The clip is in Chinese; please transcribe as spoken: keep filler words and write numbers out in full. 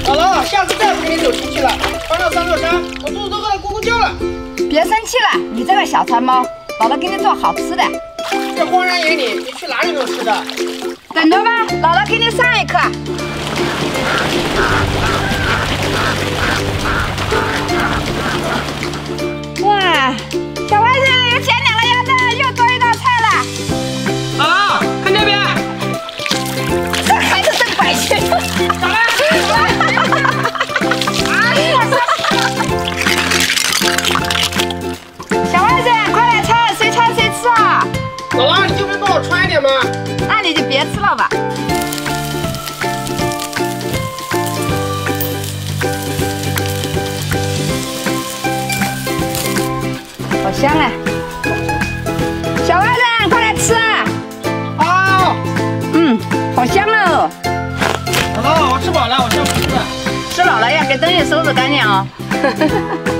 姥姥，下次再不跟你走亲戚了。穿上三座山，我肚子都饿得咕咕叫了。 别生气了，你这个小馋猫，姥姥给你做好吃的。 这荒山野岭，你去哪里没有吃的？ 等着吧，姥姥给你上一课。哇，小外甥又捡两个鸭蛋，又多一道菜了。 姥姥，看这边。 这孩子真乖气。 咋了？ 小外甥，快来猜，谁猜谁吃啊？ 姥姥，你就没帮我穿一点吗？ 那你就别吃了吧。好香啊！小外甥，快来吃啊！ 好。 嗯，好香哦。 姥姥，我吃饱了，我先不吃了。 吃饱了要给东西收拾干净哦。